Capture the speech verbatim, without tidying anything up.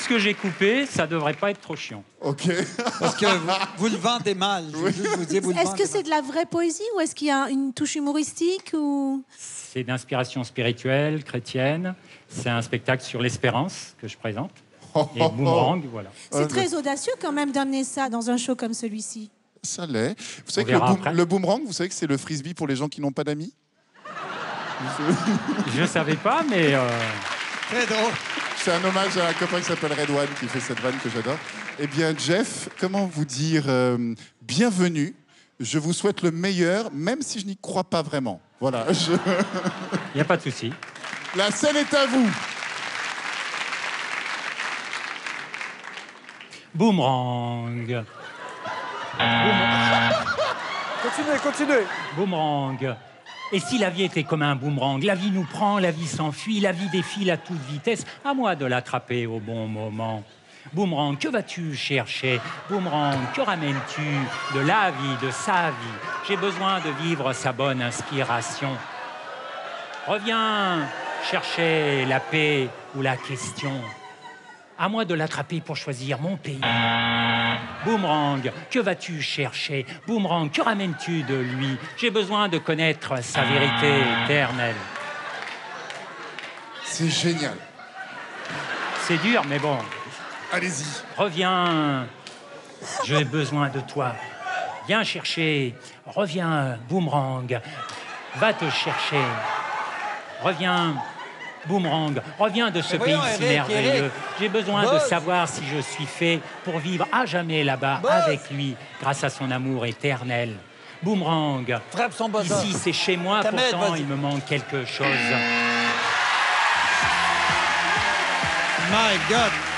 ce que j'ai coupé, ça devrait pas être trop chiant. Ok. Parce que vous, vous le vendez mal. Je veux juste vous dire, vous le Est-ce vendez que c'est de la vraie poésie ou est-ce qu'il y a une touche humoristique ou... C'est d'inspiration spirituelle, chrétienne. C'est un spectacle sur l'espérance que je présente. Et Boomerang, voilà. C'est très audacieux quand même d'amener ça dans un show comme celui-ci. Ça l'est. Vous savez On que le, verra boom- après. le boomerang, vous savez que c'est le frisbee pour les gens qui n'ont pas d'amis? Je savais pas, mais... euh, Très drôle. C'est un hommage à un copain qui s'appelle Red One qui fait cette vanne que j'adore. Eh bien, Jeff, comment vous dire euh, bienvenue. Je vous souhaite le meilleur, même si je n'y crois pas vraiment. Voilà. Je... Il n'y a pas de souci. La scène est à vous. Boomerang. Boomerang. Continuez, continuez. Boomerang. Et si la vie était comme un boomerang, la vie nous prend, la vie s'enfuit, la vie défile à toute vitesse, à moi de l'attraper au bon moment. Boomerang, que vas-tu chercher? Boomerang, que ramènes-tu de la vie, de sa vie? J'ai besoin de vivre sa bonne inspiration. Reviens chercher la paix ou la question. À moi de l'attraper pour choisir mon pays. Boomerang, que vas-tu chercher? Boomerang, que ramènes-tu de lui? J'ai besoin de connaître sa vérité éternelle. C'est génial. C'est dur, mais bon. Allez-y. Reviens, j'ai besoin de toi. Viens chercher, reviens, Boomerang, va te chercher. Reviens, Boomerang, reviens de ce Mais pays voyons, si Eric, merveilleux. Eric. J'ai besoin Buzz. de savoir si je suis fait pour vivre à jamais là-bas Buzz. avec lui, grâce à son amour éternel. Boomerang, Frappe son buzzer. ici c'est chez moi, Kamel, pourtant vas-y. il me manque quelque chose. My God.